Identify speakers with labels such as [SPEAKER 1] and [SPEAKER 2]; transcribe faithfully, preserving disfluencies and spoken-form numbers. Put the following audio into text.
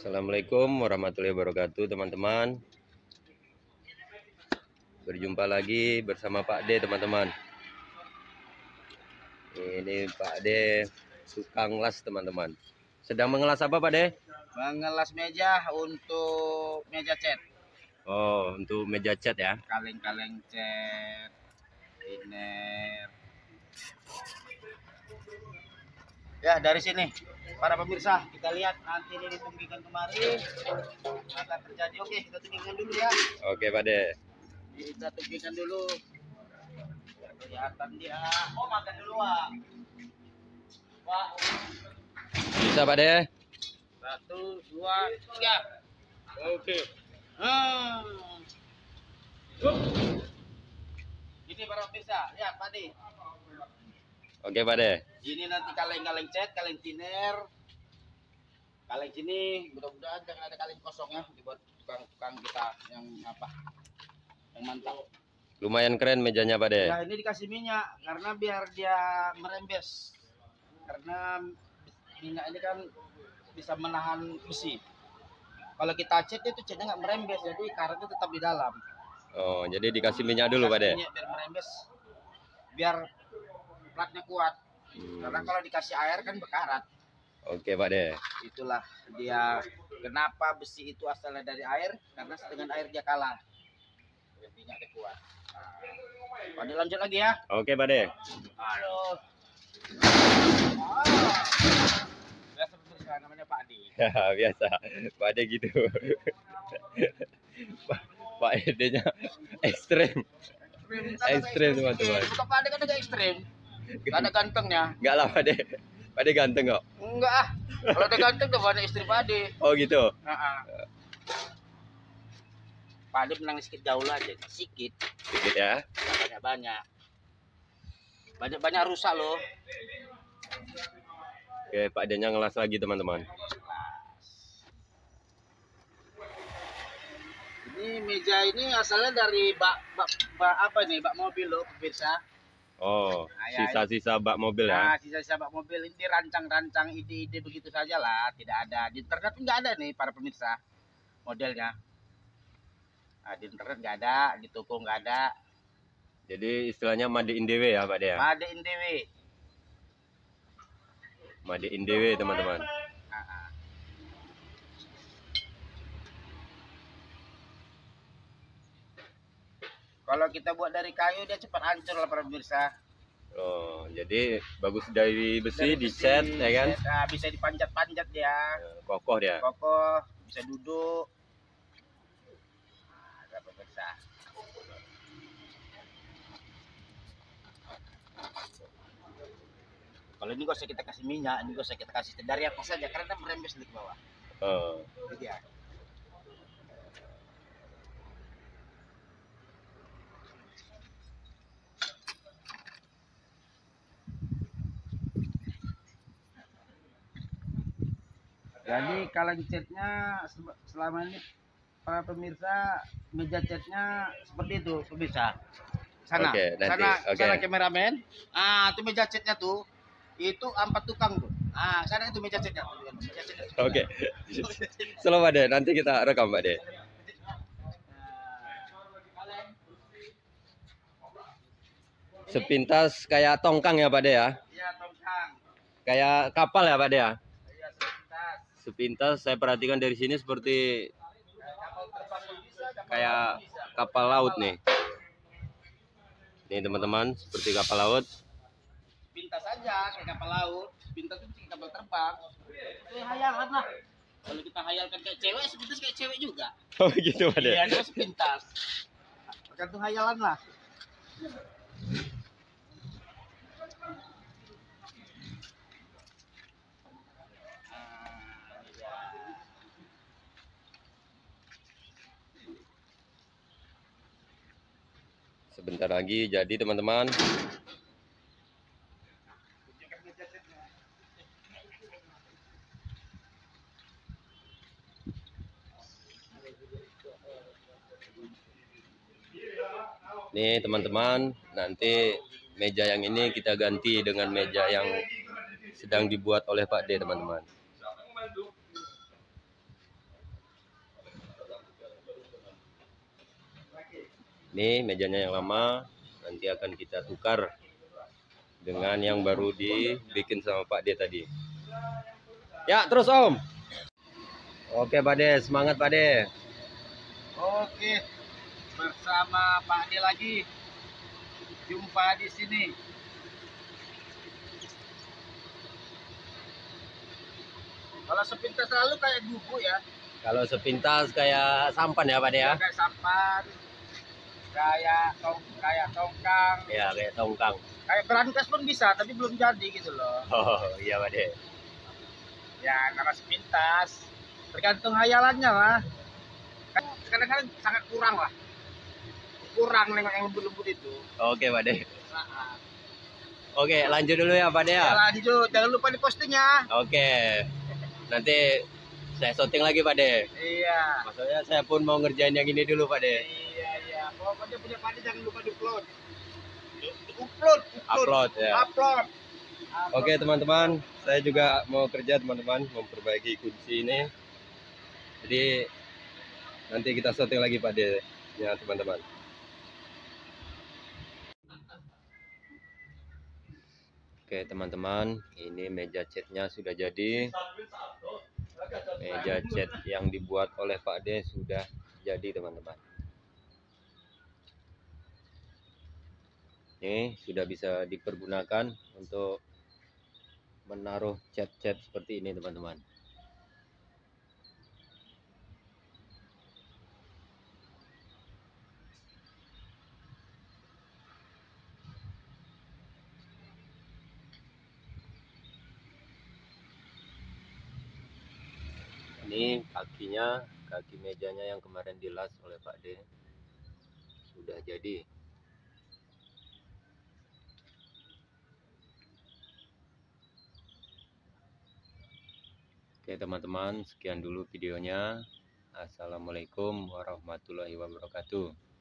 [SPEAKER 1] Assalamualaikum warahmatullahi wabarakatuh, teman-teman. Berjumpa lagi bersama Pak D, teman-teman. Ini Pak D tukang las, teman-teman. Sedang mengelas apa, Pak D?
[SPEAKER 2] Mengelas meja untuk meja cat.
[SPEAKER 1] Oh, untuk meja cat ya.
[SPEAKER 2] Kaleng-kaleng cat, thinner. Ya, dari sini para pemirsa, kita lihat nanti ini ditunggingkan kemarin akan terjadi. Oke, kita tunggingkan dulu ya.
[SPEAKER 1] Oke, Pak D.
[SPEAKER 2] Kita tunggingkan dulu. Kelihatan dia. Oh, makan dulu, Pak. Pak.
[SPEAKER 1] Bisa, Pak D?
[SPEAKER 2] Satu, dua, tiga. Oke. Hmm. Ini para pemirsa, lihat Pak D.
[SPEAKER 1] Oke, Pak D.
[SPEAKER 2] Ini nanti kaleng-kaleng cat, kaleng thinner. Kaleng sini, mudah-mudahan jangan ada kaleng kosong ya, dibuat tukang-tukang kita yang apa, yang mantap.
[SPEAKER 1] Lumayan keren mejanya, Pak D.
[SPEAKER 2] Ya, ini dikasih minyak karena biar dia merembes. Karena minyak ini kan bisa menahan besi. Kalau kita cat itu catnya nggak merembes, jadi karatnya tetap di dalam.
[SPEAKER 1] Oh, jadi dikasih minyak dulu, Pak D.
[SPEAKER 2] Minyak biar merembes, biar platnya kuat. Hmm. Karena kalau dikasih air kan berkarat.
[SPEAKER 1] Oke, Pak D.
[SPEAKER 2] Itulah dia kenapa besi itu asalnya dari air, karena dengan air dia kalah. Minyak dia kuat. Nah, Pak D lanjut lagi ya.
[SPEAKER 1] Oke, Pak D.
[SPEAKER 2] Aduh. Ah. Biasa namanya Pak D.
[SPEAKER 1] Biasa, Pak D gitu. Pak D-nya ekstrem. Ekstrem, teman-teman.
[SPEAKER 2] Bukan Pak D kan agak ekstrem. Gak ada gantengnya.
[SPEAKER 1] Enggak lah, Pak D. Pak D ganteng kok.
[SPEAKER 2] Enggak ah. Kalau dia ganteng udah banyak istri Pak D.
[SPEAKER 1] Oh gitu.
[SPEAKER 2] Heeh. Pak D menang sedikit jauh aja, sedikit.
[SPEAKER 1] Sedikit ya.
[SPEAKER 2] Banyak-banyak. Banyak-banyak rusak loh.
[SPEAKER 1] Oke, Pak D-nya ngelas lagi, teman-teman.
[SPEAKER 2] Ini meja ini asalnya dari bak, bak, bak apa nih? Bak mobil loh, pemirsa.
[SPEAKER 1] Oh, sisa-sisa bak mobil ya?
[SPEAKER 2] Nah, sisa-sisa bak mobil ini rancang-rancang ide-ide begitu saja lah, tidak ada di internet nggak ada nih para pemirsa modelnya. Nah, di internet nggak ada, di toko nggak ada.
[SPEAKER 1] Jadi istilahnya made in D W ya, Pak D ya?
[SPEAKER 2] Made in D W.
[SPEAKER 1] Made in D W, teman-teman.
[SPEAKER 2] Nah, kalau kita buat dari kayu dia cepat hancur lah para pemirsa.
[SPEAKER 1] Oh, jadi bagus dari besi, dicat ya kan?
[SPEAKER 2] Nah, bisa dipanjat-panjat dia.
[SPEAKER 1] Kokoh dia.
[SPEAKER 2] Kokoh, bisa duduk. Nah, pemirsa. Kalau ini gak usah kita kasih minyak, ini gak usah kita kasih dari atas saja karena merembes di bawah.
[SPEAKER 1] Oh.
[SPEAKER 2] Jadi ya. Jadi kaleng catnya selama ini para pemirsa meja catnya seperti itu pemirsa. Sana,
[SPEAKER 1] okay, nanti.
[SPEAKER 2] sana,
[SPEAKER 1] okay.
[SPEAKER 2] sana kameramen. Ah, itu meja catnya tuh, itu empat tukang tuh. Ah, sana itu meja catnya.
[SPEAKER 1] Oke. Okay. Selamat deh, nanti kita rekam Pak De. Sepintas kayak tongkang ya Pak De ya?
[SPEAKER 2] Iya, tongkang.
[SPEAKER 1] Kayak kapal ya Pak De ya?
[SPEAKER 2] Iya, sepintas.
[SPEAKER 1] Sepintas saya perhatikan dari sini seperti
[SPEAKER 2] kapal terbang bisa, kapal
[SPEAKER 1] kayak
[SPEAKER 2] bisa.
[SPEAKER 1] Kapal laut nih. Nih teman-teman, seperti kapal laut.
[SPEAKER 2] Pintas saja kayak kapal laut, pintas itu kayak kapal terbang. Itu hayalan lah. Kalau kita hayalkan kayak cewek, sepintas kayak cewek juga.
[SPEAKER 1] Oh gitu Pak De.
[SPEAKER 2] Iya, itu sepintas. Tergantung hayalan lah.
[SPEAKER 1] Sebentar lagi jadi teman-teman. Nih teman-teman, nanti meja yang ini kita ganti dengan meja yang sedang dibuat oleh Pak D, teman-teman. Ini mejanya yang lama, nanti akan kita tukar dengan yang baru dibikin sama Pak D tadi. Ya, terus Om. Oke Pak D, semangat Pak D.
[SPEAKER 2] Oke, bersama Pak D lagi. Jumpa di sini. Kalau sepintas lalu kayak gugu ya.
[SPEAKER 1] Kalau sepintas kayak sampan ya Pak D ya?
[SPEAKER 2] Kayak sampan, kayak tong, kayak tongkang,
[SPEAKER 1] Ya, kayak tongkang.
[SPEAKER 2] kayak berangkas pun bisa, tapi belum jadi gitu loh.
[SPEAKER 1] Oh iya Pak D.
[SPEAKER 2] Ya, nama sepintas. Tergantung hayalannya lah. Kadang-kadang sangat kurang lah. Kurang nengok yang lembut-lembut itu.
[SPEAKER 1] Oke Pak D.
[SPEAKER 2] Nah,
[SPEAKER 1] Oke, lanjut dulu ya Pak D
[SPEAKER 2] ya
[SPEAKER 1] ya.
[SPEAKER 2] lanjut, jangan lupa di postingnya.
[SPEAKER 1] Oke. Nanti saya syuting lagi Pak D.
[SPEAKER 2] Iya.
[SPEAKER 1] Maksudnya saya pun mau ngerjain yang ini dulu Pak D.
[SPEAKER 2] Iya, iya. Pokoknya punya Pak D jangan lupa di-upload. Upload,
[SPEAKER 1] Upload ya.
[SPEAKER 2] Upload.
[SPEAKER 1] Oke teman-teman, saya juga mau kerja teman-teman, memperbaiki kunci ini. Jadi nanti kita syuting lagi Pak D ya teman-teman. Oke teman-teman, ini meja catnya sudah jadi. Meja cat yang dibuat oleh Pak D sudah jadi teman-teman. Ini sudah bisa dipergunakan untuk menaruh cat-cat seperti ini teman-teman. Ini kakinya, kaki mejanya yang kemarin dilas oleh Pak D sudah jadi. Oke teman-teman, sekian dulu videonya. Assalamualaikum warahmatullahi wabarakatuh.